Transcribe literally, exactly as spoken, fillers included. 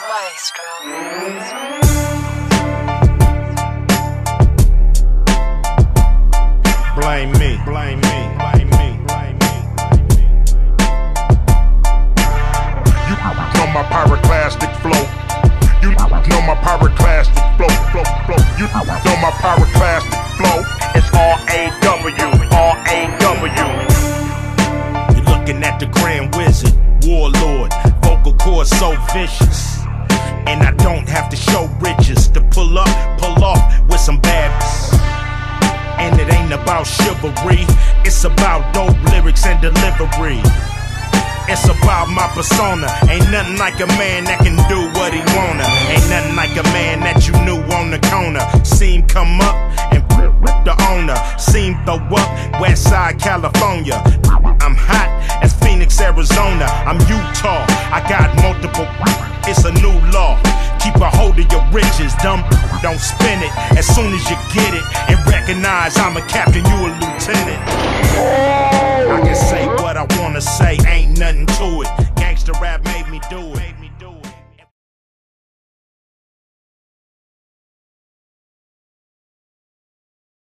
Maestro. Blame me, blame me, blame me, blame me. You know my pyroclastic flow. You know my pyroclastic flow, flow, flow. You know my pyroclastic flow. It's R A W, R A W. You're looking at the Grand Wizard, Warlord, vocal cords so vicious. And I don't have to show riches to pull up, pull off with some badness. And it ain't about chivalry, it's about dope lyrics and delivery. It's about my persona. Ain't nothing like a man that can do what he wanna. Ain't nothing like a man that you knew on the corner. Seen come up and rip the owner. Seen throw up Westside California. I'm hot as Phoenix, Arizona. I'm Utah. I got multiple. It's a new law. Keep a hold of your riches. Dumb don't spin it. As soon as you get it and recognize I'm a captain, you a lieutenant.